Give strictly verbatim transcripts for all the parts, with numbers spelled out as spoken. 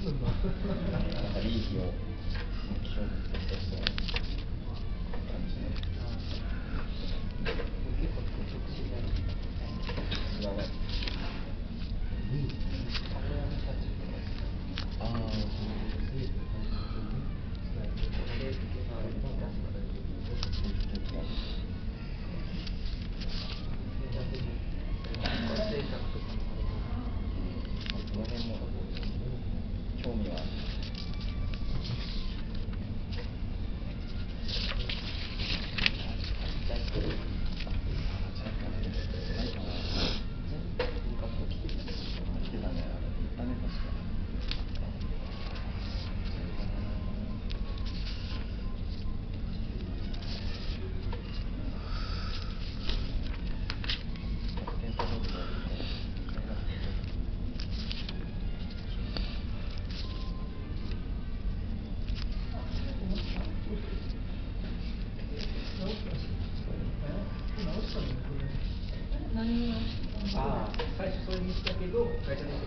なんか利益を目標としてそうな感じで。結構直進だね。やばい。ああ。この辺も興味はある。 ああ、最初それにしたけど会社で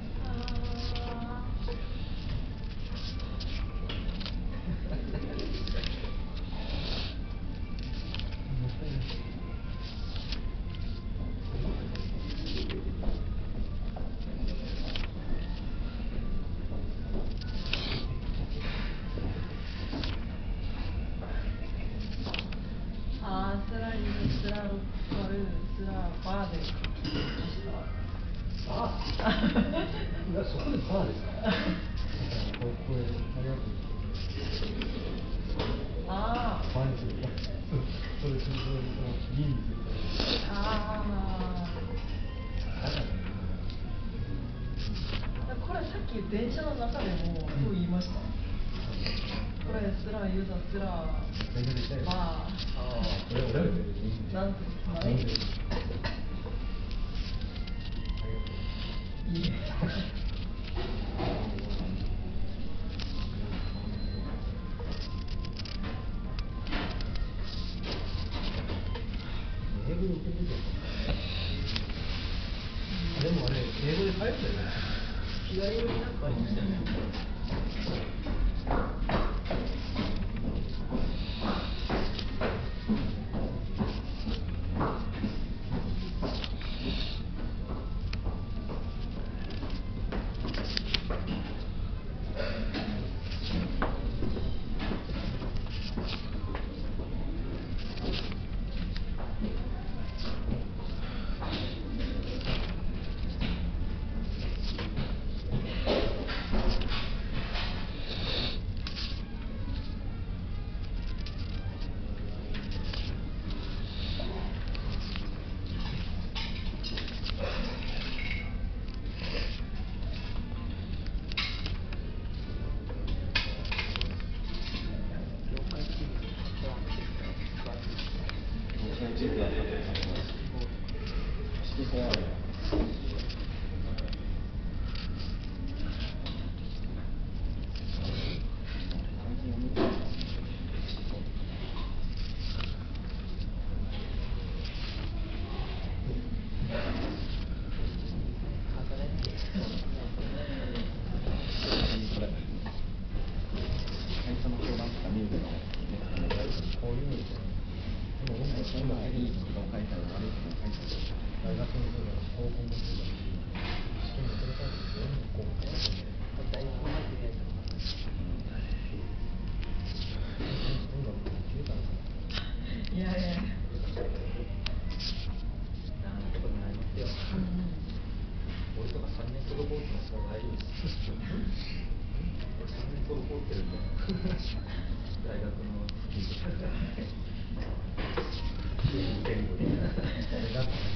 あー、スライド、スラロ、ワル、スラ、バーで書きました。 あいや、そこでバーですか。これ、これ、ありがとう。 ああ。 バーにするか。それ、それ、それ、それ、いいんですよ。 ああ。これさっき電車の中でもそう言いました。これスラユーザースラバー。ああ。なんて何？いい。 英語で受けてる。でもあれ英語で書いてるね。左上になんかありましたよね。 いやいや。 俺とかさんねん滞ってますから大丈夫です。俺さんねん滞ってるんで。大学の付近とか。